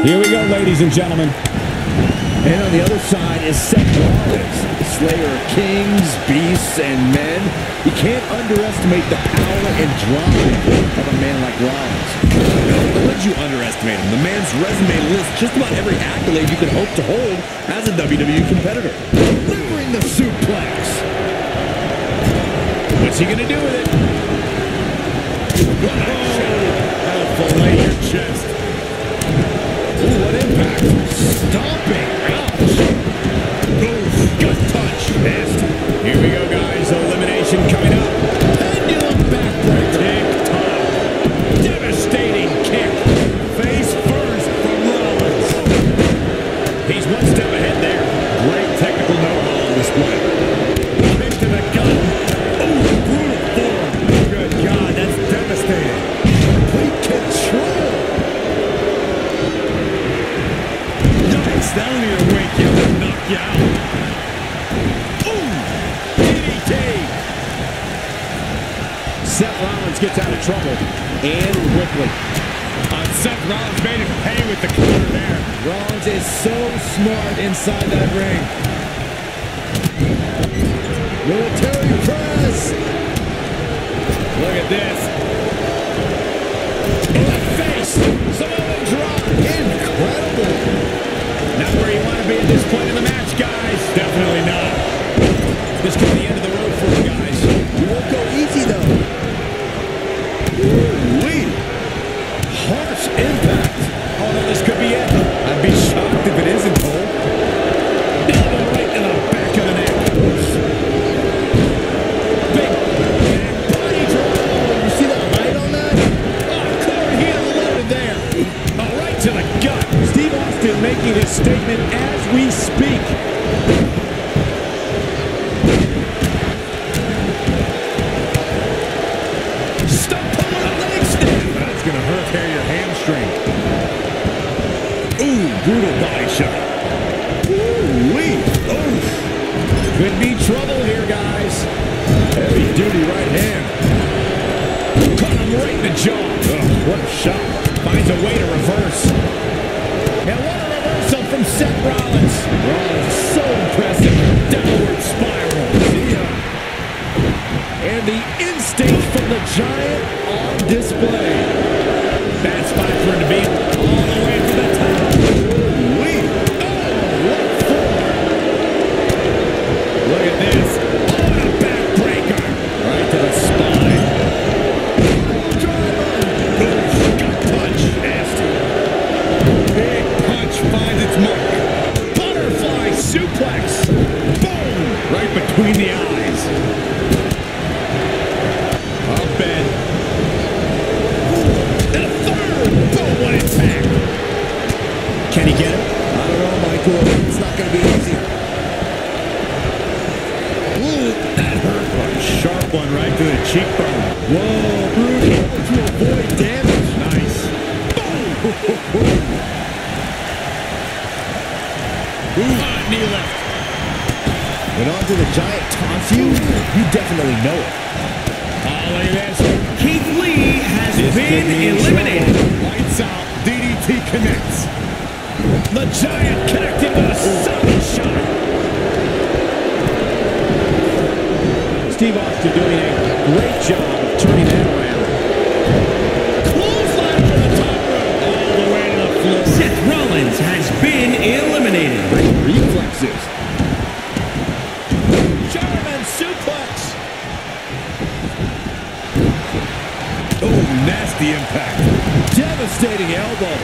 Here we go, ladies and gentlemen. And on the other side is Seth Rollins, slayer of kings, beasts, and men. You can't underestimate the power and drive of a man like Rollins. No, would you underestimate him? The man's resume lists just about every accolade you could hope to hold as a WWE competitor. Delivering the suplex. What's he gonna do with it? That'll fillet your chest. Ooh, what impact. Stomping. Ouch. Oof, gut touch. Nasty. Here we go, guys. Elimination coming up. Pendulum backbreaker. Tick-tock. Devastating kick. Face first from Rollins. He's one step ahead there. Great technical know-how on display. Kick to the gut. Ooh, brutal form. Good God, that's devastating. Complete control. Nice. That'll either wake you up or knock you out. Ooh, DDT. Seth Rollins gets out of trouble, and quickly. Seth Rollins made him pay with the counter there. Rollins is so smart inside that ring. Military press. Look at this. In the face. Samoan drop. Incredible. Not where you want to be at this point in the match, guys. Definitely not. This could be the end of the road for you guys. You won't go easy, though. Ooh-wee. Harsh impact. Oh, no, this could be it. I'd be shocked if it isn't, Cole. Elbow right in the back of the neck. Big body drop. You see the height on that? Oh, Corey heel loaded there. Oh, right to the gut. Steve Austin making his statement as we speak. Stop pulling a leg snap. That's going to hurt tear your hamstring. Ooh, brutal body shot. Ooh-wee. Oof. Could be trouble here, guys. Heavy duty right hand. Caught him right in the jaw. Ugh, what a shot. Finds a way to reverse. And what a reversal from Seth Rollins. Rollins, so impressive. Downward spiral. And the instinct from the Giant on display. Bad spot for him to be all the way to the top. Ooh-wee. Oh, what form. Look at this. Oh, and a backbreaker. Right to the spine. Driver. Gut punch. Nasty. Big punch finds its mark. Butterfly suplex. Boom. Right between the eyes. Up bed. And a third. Boom, what impact. Can he get it? I don't know, Michael. It's not going to be easy. Ooh, that hurt. A sharp one right to the cheekbone. Whoa, brutal. To avoid damage. Nice. Boom. Knee left. When onto the Giant taunts you, you definitely know it. Oh, look at this. Keith Lee has been eliminated. Lights out. DDT connects. The Giant connecting with a solid shot. Steve Austin doing a great job of turning that around. Clothesline from the top rope. All the way to the floor. Seth Rollins has been eliminated. Great reflexes. German suplex. Oh, nasty impact. Devastating elbow.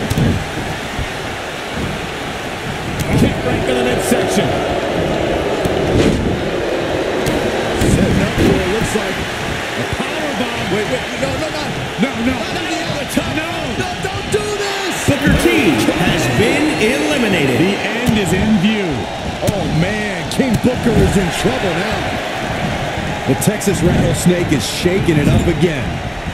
Kick right to the midsection. Setting up where it looks like a powerbomb. Wait, no. No, don't do this. Booker T has been eliminated. The end is in view. Oh, man, King Booker is in trouble now. The Texas Rattlesnake is shaking it up again.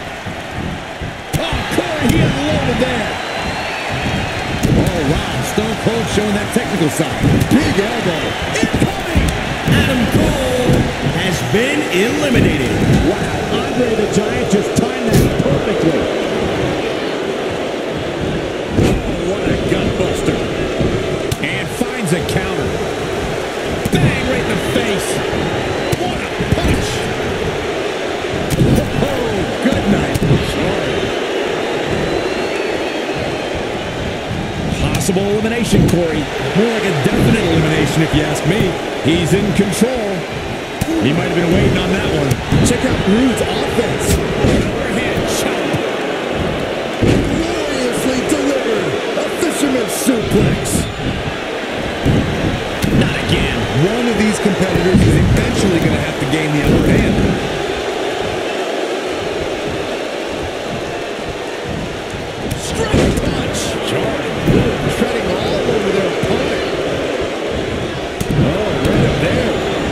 Oh, Corey, he unloaded there. Oh, wow, Stone Cold showing that technical side. Big elbow. Incoming. Adam Cole has been eliminated. Wow, Andre the Giant just timed that perfectly. Oh, what a gut possible elimination, Corey. More like a definite elimination, if you ask me. He's in control. He might have been waiting on that one. Check out Rude's offense. Overhead chop. Gloriously delivered. A fisherman's suplex. Not again. One of these competitors is eventually going to have to gain the upper hand. Straight punch. Jordan treading all over their opponent. Oh, right up there.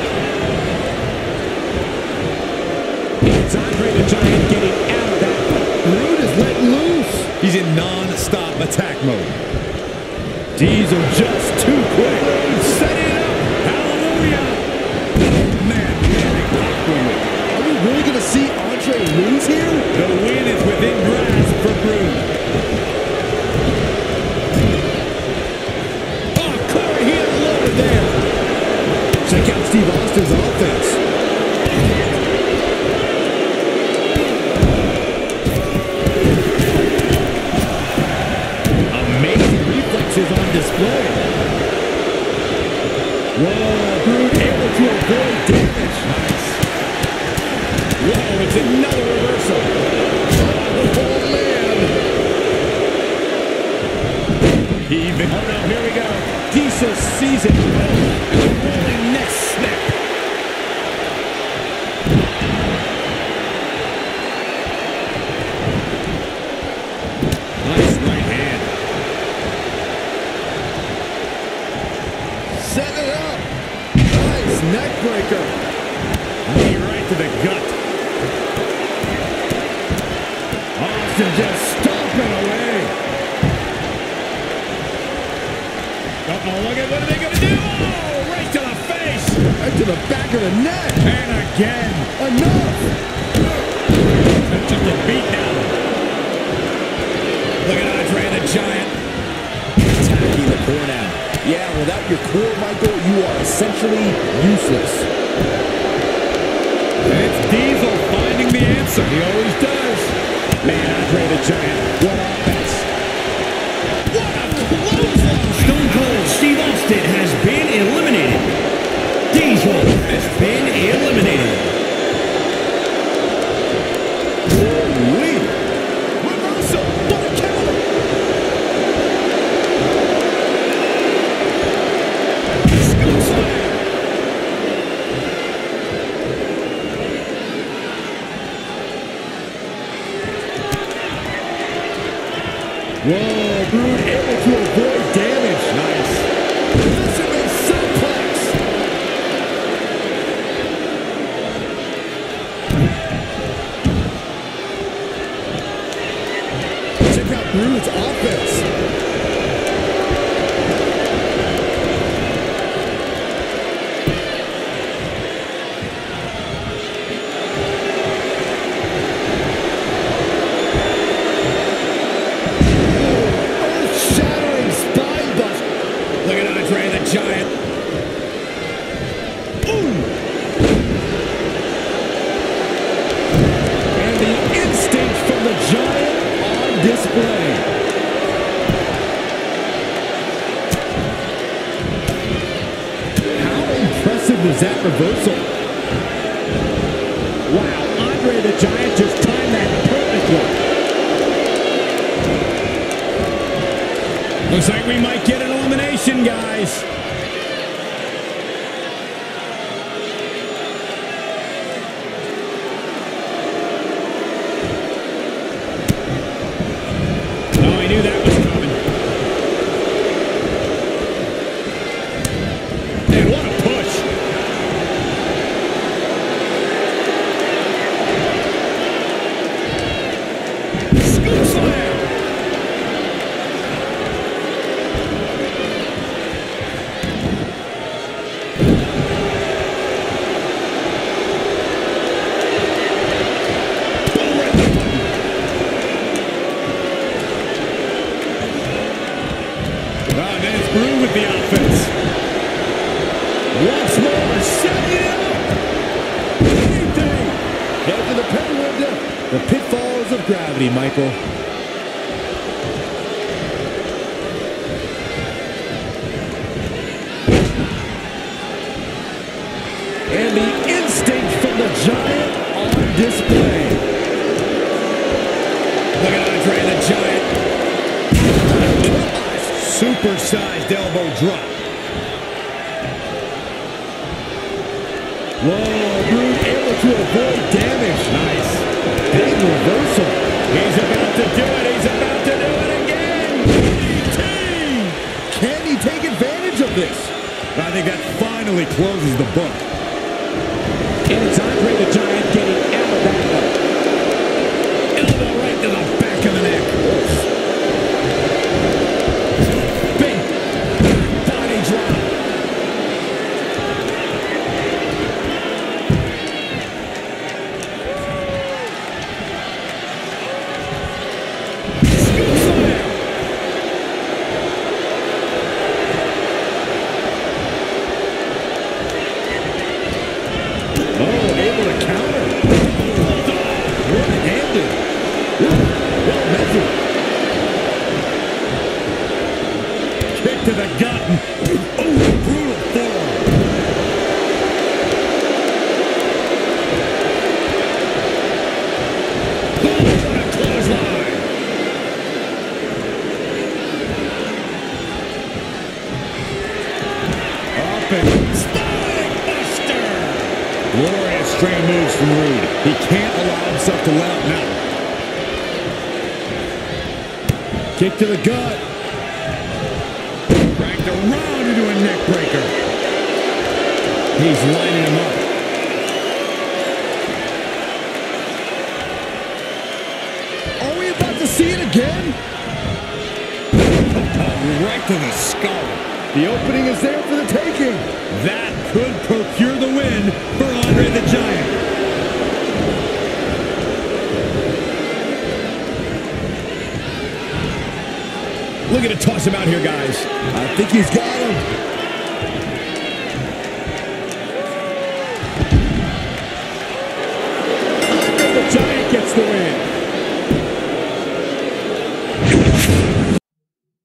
It's Andre the Giant getting out of that. Rude is letting loose. He's in non-stop attack mode. Diesel just too quick. Setting it up. Hallelujah. Man, Are we really going to see Andre lose here? the win is within grasp for Rude. Oh, Corey, he unloaded there. Check out Steve Austin's offense. Amazing reflexes on display. Whoa, Rude able to avoid damage. Nice. Whoa, it's another reversal. Oh, man. Even. Oh no, here we go. Diesel sees it. And a rolling neck snap. Nice right hand. Set it up. Nice neck breaker. Knee right to the gut. Austin just stomping away. Uh-oh, look at what are they going to do? Oh, right to the face. Right to the back of the neck. And again. Enough. That's just a beat down. Look at Andre the Giant. Attacking the core now. Yeah, without your core, Michael, you are essentially useless. And it's Diesel finding the answer. He always does. Man, Andre the Giant. What offense. What a clothesline. Stone Cold Steve Austin has been eliminated. Diesel has been eliminated. Holy. Reversal. What a counter. Scoop slam. Whoa, Rude able to avoid damage. Nice. Fisherman suplex. Check out Rude's offense. Earth-shattering spine buster. Look at Andre the Giant. And the instinct from the Giant on display. How impressive was that reversal? Wow, Andre the Giant just timed that perfectly. Looks like we might get an elimination, guys. Oh, I knew that was coming. And what a push. Scoop slam. Rude with the offense. Once more, setting it up. Anything. Head to the pay window. The pitfalls of gravity, Michael. And the instinct from the Giant on display. Look at Andre the Giant. Supersized elbow drop. Whoa, Brood able to avoid damage. Nice. Big reversal. He's about to do it. He's about to do it again. DDT! Can he take advantage of this? I think that finally closes the book. And it's Andre the Giant getting out of that one. Elbow right to the back of the neck. Big body drop. To the gut. Oh, brutal forearm. Oh, what a clothesline. Up and spine buster. Glorious string moves from Rude. He can't allow himself to let up now. Kick to the gut. Around into a neck breaker. He's lining him up. Are we about to see it again? Right to the skull. The opening is there for the taking. That could procure the win for Andre the Giant. Looking to toss him out here, guys. I think he's got him.